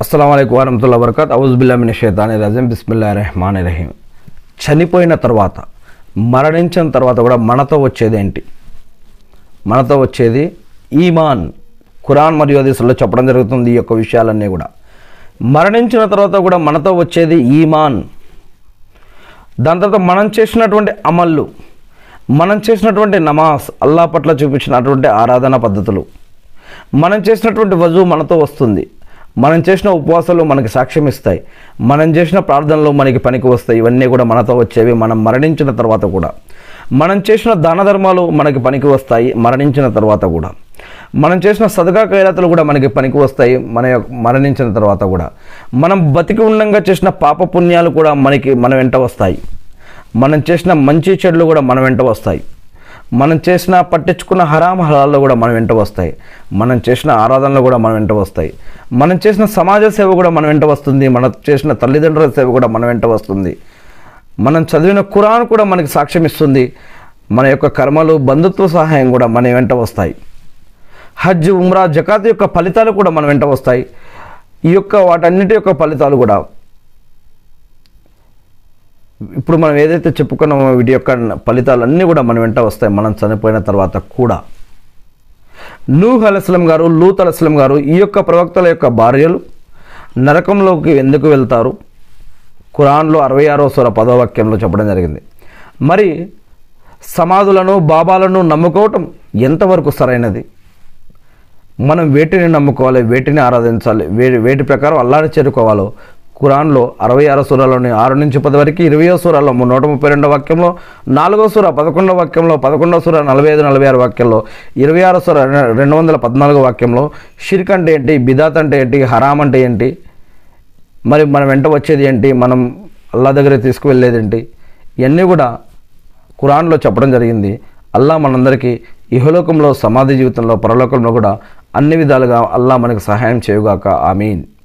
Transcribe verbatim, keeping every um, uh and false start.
అస్సలాము అలైకుం వరహ్మతుల్లాహి వబరకాతు ఔజుబిల్లాహి మినష్ షైతానిర్ రజీం బిస్మిల్లాహిర్ రహ్మానిర్ రహీం. చనిపోయిన తర్వాత, మరణించిన తర్వాత కూడా మనతో వచ్చేది ఏంటి? మనతో వచ్చేది ఈమాన్. ఖురాన్ మరియు హదీసుల్లో చెప్పడం జరుగుతుంది ఈ యొక్క విషయాలన్నీ కూడా. మరణించిన తర్వాత కూడా మనతో వచ్చేది ఈమాన్. దాని తర్వాత మనం చేసినటువంటి అమళ్ళు, మనం చేసినటువంటి నమాజ్, అల్లాహ్ పట్ల చూపించినటువంటి ఆరాధన పద్ధతులు, మనం చేసినటువంటి వజూ మనతో వస్తుంది. మనం చేసిన ఉపవాసాలు మనకి సాక్ష్యం ఇస్తాయి. మనం చేసిన ప్రార్థనలు మనకి పనికి వస్తాయి. ఇవన్నీ కూడా మనతో వచ్చేవి మనం మరణించిన తర్వాత కూడా. మనం చేసిన దాన ధర్మాలు మనకి పనికి వస్తాయి మరణించిన తర్వాత కూడా. మనం చేసిన సదకా ఖైరాతులు కూడా మనకి పనికి వస్తాయి మన మరణించిన తర్వాత కూడా. మనం బతికి ఉండగా చేసిన పాప పుణ్యాలు కూడా మనకి మన వెంట వస్తాయి. మనం చేసిన మంచి చెడులు కూడా మన వెంట వస్తాయి. మనం చేసిన పట్టించుకున్న హరాం హలాల్లో కూడా మన వెంట వస్తాయి. మనం చేసిన ఆరాధనలు కూడా మన వెంట వస్తాయి. మనం చేసిన సమాజ సేవ కూడా మన వెంట వస్తుంది. మనం చేసిన తల్లిదండ్రుల సేవ కూడా మన వెంట వస్తుంది. మనం చదివిన ఖురాన్ కూడా మనకి సాక్ష్యం ఇస్తుంది. మన యొక్క కర్మలు, బంధుత్వ సహాయం కూడా మన వెంట వస్తాయి. హజ్, ఉమ్రా, జకాత్ యొక్క ఫలితాలు కూడా మన వెంట వస్తాయి. ఈ యొక్క వాటన్నిటి యొక్క ఫలితాలు కూడా ఇప్పుడు మనం ఏదైతే చెప్పుకున్నామో వీటి యొక్క ఫలితాలన్నీ కూడా మన వెంట వస్తాయి మనం చనిపోయిన తర్వాత కూడా. నూహ్ అలైహిస్సలాం గారు, లూత్ అలైహిస్సలాం గారు, ఈ యొక్క ప్రవక్తల యొక్క భార్యలు నరకంలోకి ఎందుకు వెళ్తారు? ఖురాన్లో అరవై ఆరో సూర పదో వాక్యంలో చెప్పడం జరిగింది. మరి సమాధులను, బాబాలను నమ్ముకోవటం ఎంతవరకు సరైనది? మనం వేటిని నమ్ముకోవాలి, వేటిని ఆరాధించాలి, వే వేటి ప్రకారం అల్లాహ్ని చేరుకోవాలో ఖురాన్లో అరవై ఆరో సూరాలోని ఆరు నుంచి పది వరకు, ఇరవయో సూరాలో నూట ముప్పై రెండో వాక్యంలో, నాలుగో సూర పదకొండో వాక్యంలో, పదకొండో సూర నలభై ఐదు నలభై ఆరు వాక్యంలో, ఇరవై ఆరో సూర రెండు వందల పద్నాలుగో వాక్యంలో షిర్క్ అంటే ఏంటి, బిదాత్ అంటే ఏంటి, హరామ్ అంటే ఏంటి, మరి మన వెంట వచ్చేది ఏంటి, మనం అల్లాహ్ దగ్గర తీసుకువెళ్ళేది ఏంటి, ఇవన్నీ కూడా ఖురాన్లో చెప్పడం జరిగింది. అల్లాహ్ మనందరికీ ఇహలోకంలో, సమాధి జీవితంలో, పరలోకంలో కూడా అన్ని విధాలుగా అల్లాహ్ మనకు సహాయం చేయుగాక. ఆమీన్.